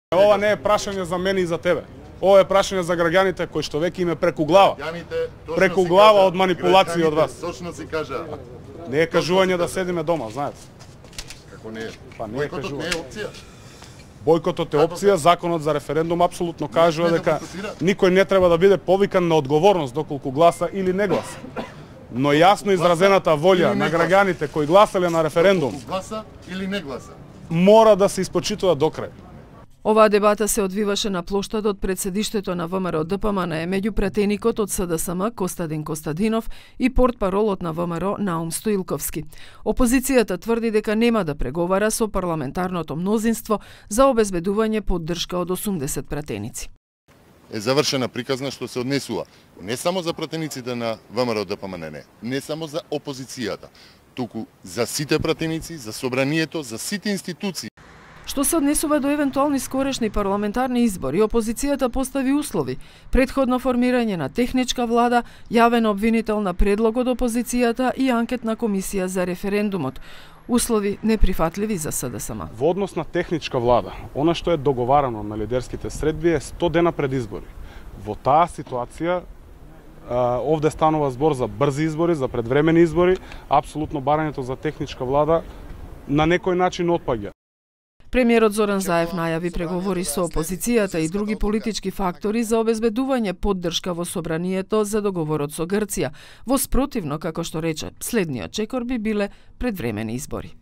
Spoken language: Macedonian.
Ова не е прашање за мене и за тебе. Ова е прашање за граѓаните кои што веќе им е преку глава. Преку глава од манипулации од вас. Точно си кажа. Не е кажување да седиме дома, знаете. Како не е? Па не е Бойкотот не кажување. е опција. Бојкотот е опција, законот за референдум апсолутно кажува дека никој не треба да биде повикан на одговорност доколку гласа или не гласа. Но јасно изразената волја на граѓаните кои гласале на референдум Гласа или не гласа? мора да се испочитува до крај. Оваа дебата се одвиваше на плоштадот пред седиштето на ВМРО ДПМН меѓу пратеникот од СДСМ Костадин Костадинов и портпаролот на ВМРО Наум Стоилковски. Опозицијата тврди дека нема да преговара со парламентарното мнозинство за обезбедување поддршка од 80 пратеници. Е завршена приказна што се однесува не само за пратениците на ВМРО ДПМН, не само за опозицијата, туку за сите пратеници, за собранието, за сите институции. Што се однесува до евентуални скорешни парламентарни избори, опозицијата постави услови: претходно формирање на техничка влада, јавен обвинител на предлог од опозицијата и анкетна комисија за референдумот. Услови неприфатливи за СДСМ. Во однос на техничка влада, она што е договарано на лидерските средби е 100 дена пред избори. Во таа ситуација овде станува збор за брзи избори, за предвремени избори, апсолутно барањето за техничка влада на некој начин отпаѓа. Премиерот Зоран Заев најави преговори со опозицијата и други политички фактори за обезбедување поддршка во собранието за договорот со Грција. Во спротивно, како што рече, следниот чекор би биле предвремени избори.